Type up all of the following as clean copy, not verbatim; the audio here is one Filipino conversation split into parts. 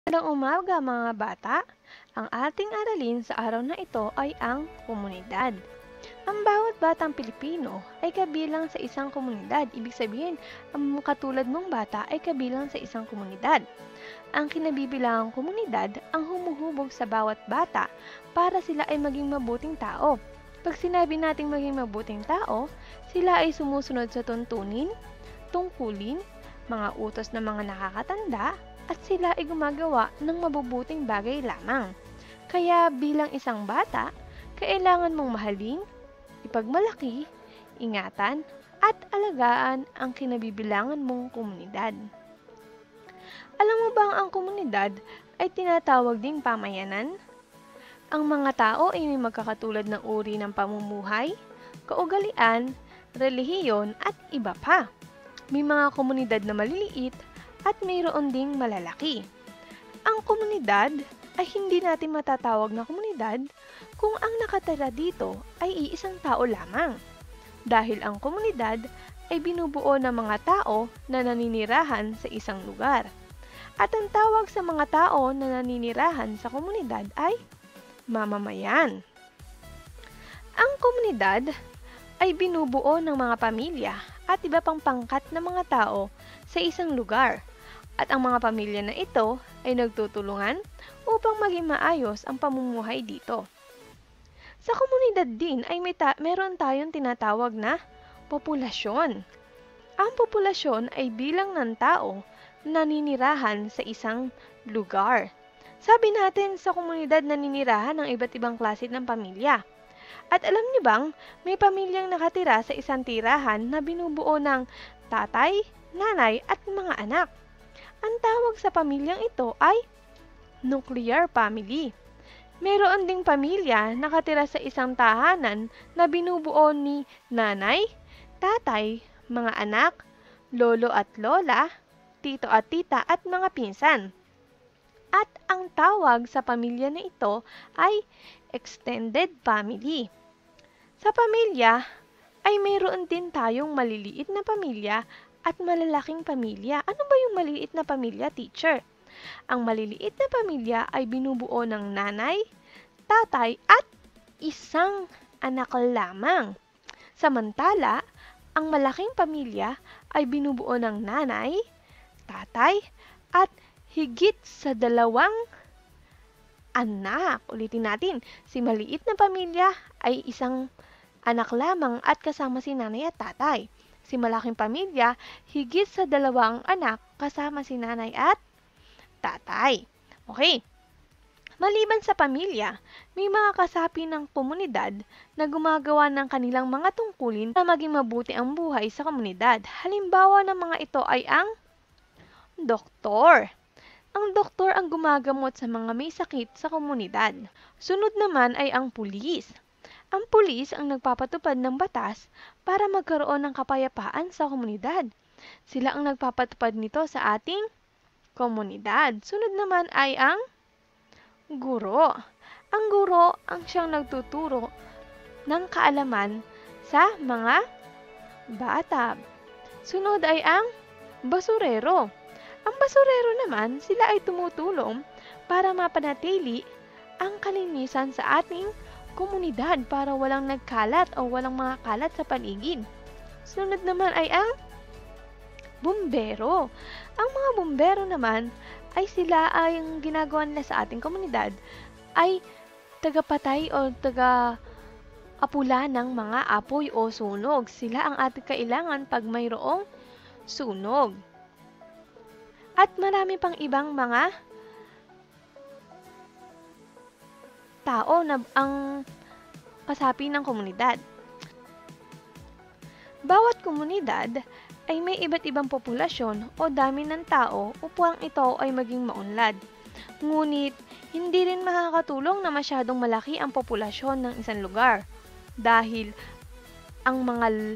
Magandang umaga mga bata! Ang ating aralin sa araw na ito ay ang komunidad. Ang bawat batang Pilipino ay kabilang sa isang komunidad. Ibig sabihin, ang katulad mong bata ay kabilang sa isang komunidad. Ang kinabibilangang komunidad ang humuhubog sa bawat bata para sila ay maging mabuting tao. Pag sinabi nating maging mabuting tao, sila ay sumusunod sa tuntunin, tungkulin, mga utos ng mga nakakatanda, at sila ay gumagawa ng mabubuting bagay lamang. Kaya bilang isang bata, kailangan mong mahalin, ipagmalaki, ingatan, at alagaan ang kinabibilangan mong komunidad. Alam mo bang ang komunidad ay tinatawag ding pamayanan? Ang mga tao ay may magkakatulad ng uri ng pamumuhay, kaugalian, relihiyon at iba pa. May mga komunidad na maliliit at mayroon ding malalaki. Ang komunidad ay hindi natin matatawag na komunidad kung ang nakatira dito ay iisang tao lamang. Dahil ang komunidad ay binubuo ng mga tao na naninirahan sa isang lugar. At ang tawag sa mga tao na naninirahan sa komunidad ay mamamayan. Ang komunidad ay binubuo ng mga pamilya at iba pang pangkat ng mga tao sa isang lugar. At ang mga pamilya na ito ay nagtutulungan upang maging maayos ang pamumuhay dito. Sa komunidad din ay meron tayong tinatawag na populasyon. Ang populasyon ay bilang ng tao na naninirahan sa isang lugar. Sabi natin sa komunidad naninirahan ng iba't ibang klase ng pamilya. At alam niyo bang may pamilyang nakatira sa isang tirahan na binubuo ng tatay, nanay at mga anak. Ang tawag sa pamilyang ito ay nuclear family. Mayroon ding pamilya nakatira sa isang tahanan na binubuo ni nanay, tatay, mga anak, lolo at lola, tito at tita at mga pinsan. At ang tawag sa pamilya na ito ay extended family. Sa pamilya ay mayroon din tayong maliliit na pamilya at malalaking pamilya. Ano ba yung maliliit na pamilya, teacher? Ang maliliit na pamilya ay binubuo ng nanay, tatay at isang anak lamang. Samantala, ang malaking pamilya ay binubuo ng nanay, tatay at higit sa 2 anak. Ulitin natin, si maliit na pamilya ay isang anak lamang at kasama si nanay at tatay. Si malaking pamilya, higit sa 2 anak kasama si nanay at tatay. Okay. Maliban sa pamilya, may mga kasapi ng komunidad na gumagawa ng kanilang mga tungkulin para maging mabuti ang buhay sa komunidad. Halimbawa ng mga ito ay ang doktor. Ang doktor ang gumagamot sa mga may sakit sa komunidad. Sunod naman ay ang pulis. Ang pulis ang nagpapatupad ng batas para magkaroon ng kapayapaan sa komunidad. Sila ang nagpapatupad nito sa ating komunidad. Sunod naman ay ang guro. Ang guro ang siyang nagtuturo ng kaalaman sa mga bata. Sunod ay ang basurero. Ang basurero naman, sila ay tumutulong para mapanatili ang kalinisan sa ating komunidad para walang nagkalat o walang mga kalat sa paligid. Sunod naman ay ang bumbero. Ang mga bumbero naman ay sila ay ang ginagawa nila sa ating komunidad ay tagapatay o taga-apula ng mga apoy o sunog. Sila ang ating kailangan pag mayroong sunog. At marami pang ibang mga tao na ang kasapi ng komunidad. Bawat komunidad ay may iba't ibang populasyon o dami ng tao upang ito ay maging maunlad. Ngunit, hindi rin makakatulong na masyadong malaki ang populasyon ng isang lugar dahil ang mga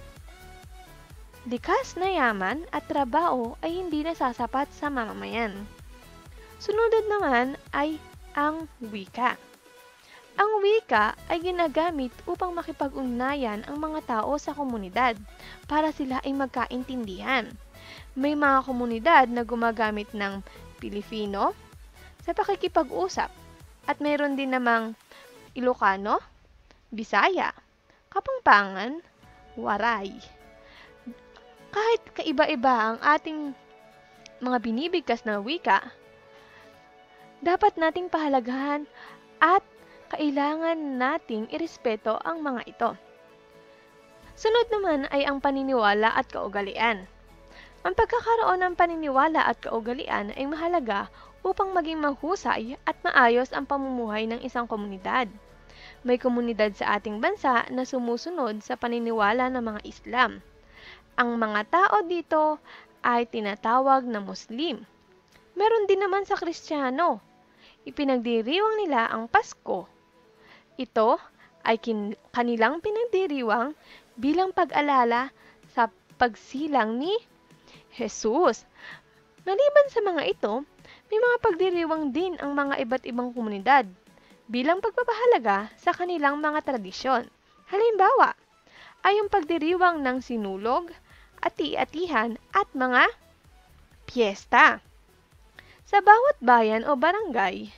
likas na yaman at trabaho ay hindi nasasapat sa mamamayan. Sunod naman ay ang wika. Ang wika ay ginagamit upang makipag-ugnayan ang mga tao sa komunidad para sila ay magkaintindihan. May mga komunidad na gumagamit ng Pilipino, sa pakikipag-usap. At mayroon din namang Ilocano, Bisaya, Kapampangan, Waray. Kahit kaiba-iba ang ating mga binibigkas na wika, dapat nating pahalagahan at kailangan nating irespeto ang mga ito. Sunod naman ay ang paniniwala at kaugalian. Ang pagkakaroon ng paniniwala at kaugalian ay mahalaga upang maging mahusay at maayos ang pamumuhay ng isang komunidad. May komunidad sa ating bansa na sumusunod sa paniniwala ng mga Islam. Ang mga tao dito ay tinatawag na Muslim. Meron din naman sa Kristiyano. Ipinagdiriwang nila ang Pasko. Ito ay kanilang pinagdiriwang bilang pag-alala sa pagsilang ni Jesus. Maliban sa mga ito, may mga pagdiriwang din ang mga iba't ibang komunidad bilang pagpapahalaga sa kanilang mga tradisyon. Halimbawa, ay ang pagdiriwang ng sinulog, ati-atihan at mga piyesta. Sa bawat bayan o barangay,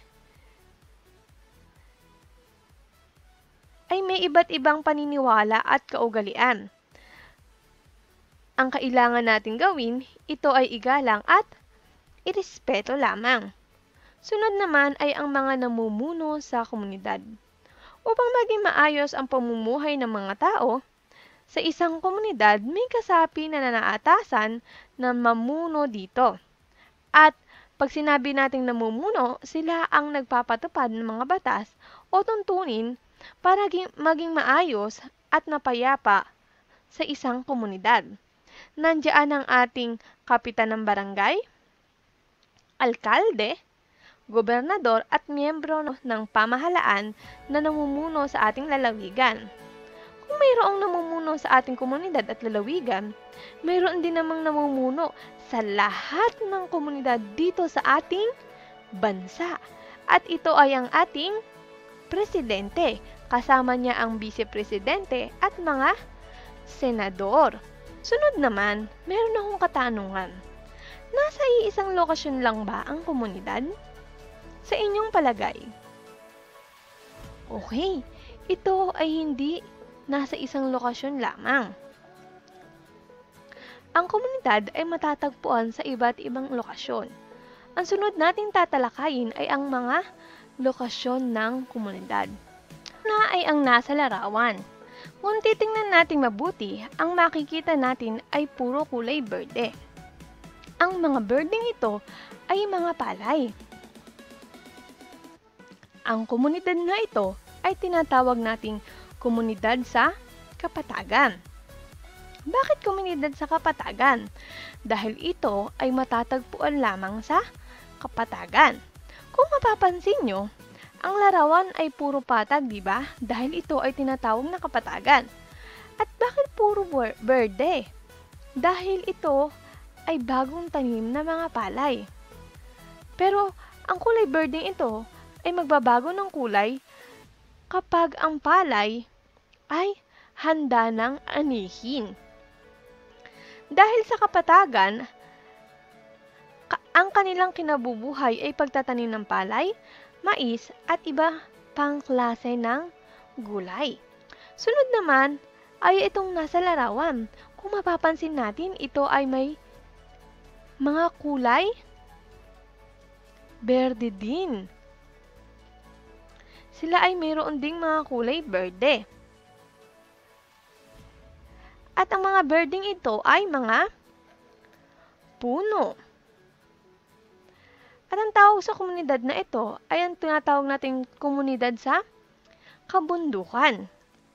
ay may iba't ibang paniniwala at kaugalian. Ang kailangan nating gawin, ito ay igalang at irespeto lamang. Sunod naman ay ang mga namumuno sa komunidad. Upang maging maayos ang pamumuhay ng mga tao, sa isang komunidad may kasapi na nanaatasan na mamuno dito. At pag sinabi nating namumuno, sila ang nagpapatupad ng mga batas o tuntunin para maging maayos at mapayapa sa isang komunidad. Nandiyan ang ating kapitan ng barangay, alkalde, gobernador at miyembro ng pamahalaan na namumuno sa ating lalawigan. Kung mayroong namumuno sa ating komunidad at lalawigan, mayroon din namang namumuno sa lahat ng komunidad dito sa ating bansa. At ito ay ang ating presidente, kasama niya ang vice-presidente at mga senador. Sunod naman, meron akong katanungan. Nasa iisang lokasyon lang ba ang komunidad? Sa inyong palagay? Okay, ito ay hindi nasa isang lokasyon lamang. Ang komunidad ay matatagpuan sa iba't ibang lokasyon. Ang sunod nating tatalakayin ay ang mga lokasyon ng komunidad. Una ay ang nasa larawan. Kung titingnan natin mabuti, ang makikita natin ay puro kulay berde. Ang mga berdeng ito ay mga palay. Ang komunidad na ito ay tinatawag nating komunidad sa kapatagan. Bakit komunidad sa kapatagan? Dahil ito ay matatagpuan lamang sa kapatagan. Kung mapapansin nyo, ang larawan ay puro patag, di ba? Dahil ito ay tinatawag na kapatagan. At bakit puro berde? Dahil ito ay bagong tanim na mga palay. Pero ang kulay berdeng ito ay magbabago ng kulay kapag ang palay ay handa ng anihin. Dahil sa kapatagan, ang kanilang kinabubuhay ay pagtatanim ng palay, mais at iba pang klase ng gulay. Sunod naman ay itong nasa larawan. Kung mapapansin natin, ito ay may mga kulay berde din. Sila ay mayroon ding mga kulay berde. At ang mga berdeng ito ay mga puno. At ang tawag sa komunidad na ito ay ang tinatawag nating komunidad sa kabundukan.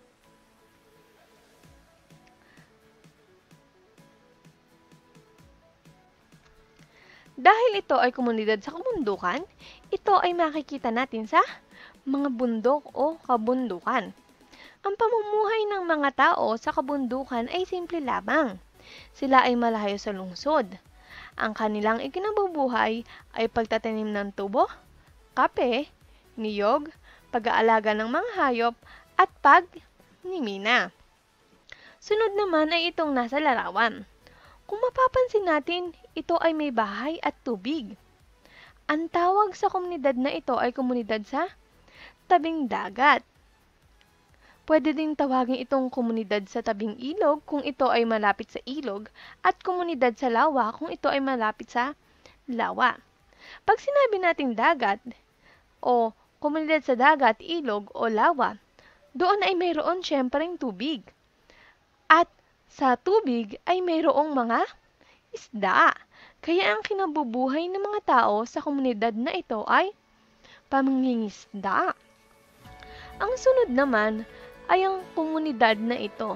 Dahil ito ay komunidad sa kabundukan, ito ay makikita natin sa mga bundok o kabundukan. Ang pamumuhay ng mga tao sa kabundukan ay simple lamang. Sila ay malayo sa lungsod. Ang kanilang ikinabubuhay ay pagtatanim ng tubo, kape, niyog, pag-aalaga ng mga hayop, at pagmimina. Sunod naman ay itong nasa larawan. Kung mapapansin natin, ito ay may bahay at tubig. Ang tawag sa komunidad na ito ay komunidad sa tabing dagat. Pwede din tawagin itong komunidad sa tabing ilog kung ito ay malapit sa ilog at komunidad sa lawa kung ito ay malapit sa lawa. Pag sinabi nating dagat o komunidad sa dagat, ilog o lawa, doon ay mayroon syempreng tubig. At sa tubig ay mayroong mga isda. Kaya ang kinabubuhay ng mga tao sa komunidad na ito ay pangingisda. Ang sunod naman ay ang komunidad na ito.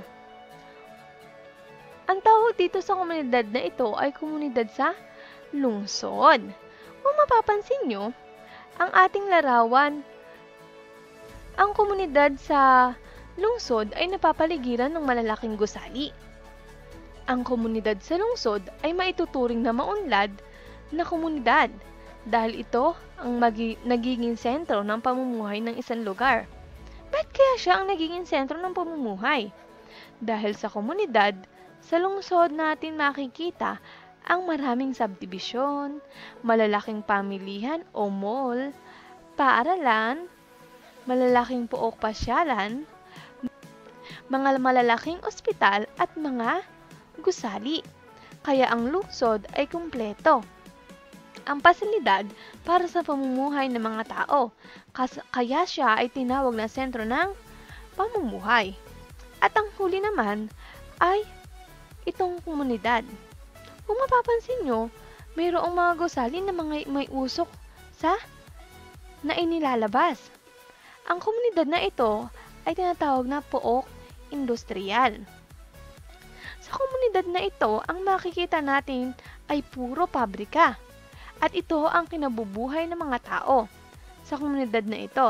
Ang tawag dito sa komunidad na ito ay komunidad sa lungsod. Kung mapapansin nyo, ang ating larawan, ang komunidad sa lungsod ay napapaligiran ng malalaking gusali. Ang komunidad sa lungsod ay maituturing na maunlad na komunidad dahil ito ang nagiging sentro ng pamumuhay ng isang lugar. Bakit kaya siya ang nagiging sentro ng pamumuhay? Dahil sa komunidad, sa lungsod natin makikita ang maraming subdivision, malalaking pamilihan o mall, paaralan, malalaking pook pasyalan, mga malalaking ospital at mga gusali. Kaya ang lungsod ay kumpleto. Ang pasilidad para sa pamumuhay ng mga tao. Kaya siya ay tinawag na sentro ng pamumuhay. At ang huli naman ay itong komunidad. Kung mapapansin nyo, mayroong mga gusali na may usok na inilalabas. Ang komunidad na ito ay tinatawag na pook industrial. Sa komunidad na ito, ang makikita natin ay puro pabrika. At ito ang kinabubuhay ng mga tao sa komunidad na ito.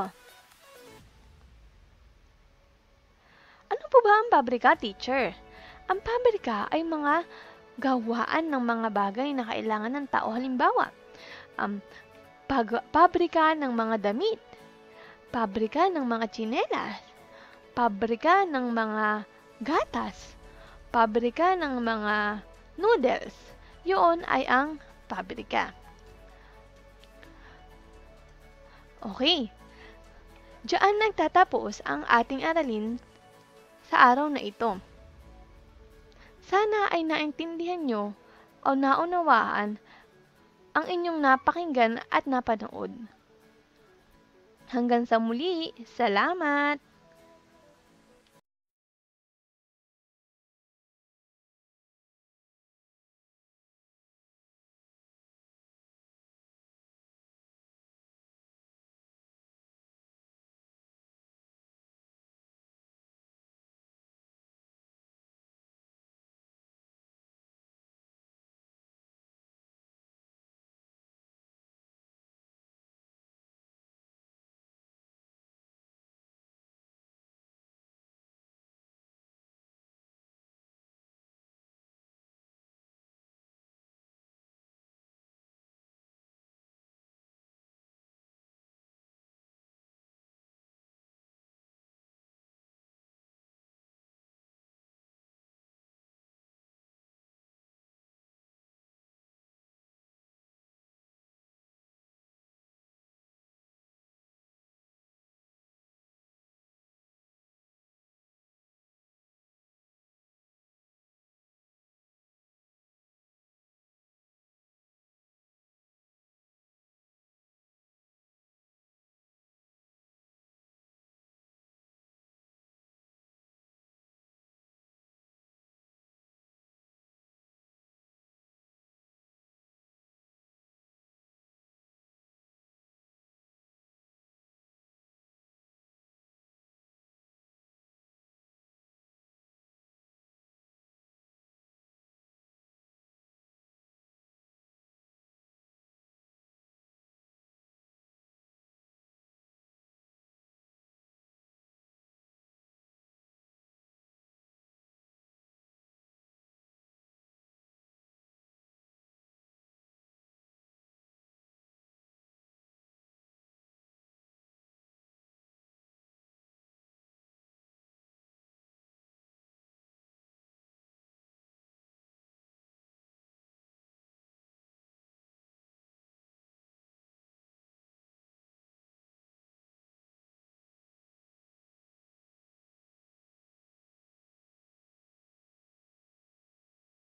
Ano po ba ang pabrika, teacher? Ang pabrika ay mga gawaan ng mga bagay na kailangan ng tao. Halimbawa, pabrika ng mga damit, pabrika ng mga tsinelas, pabrika ng mga gatas, pabrika ng mga noodles. Yun ay ang pabrika. Okay. Diyan nagtatapos ang ating aralin sa araw na ito. Sana ay naintindihan nyo o naunawaan ang inyong napakinggan at napanood. Hanggang sa muli, salamat!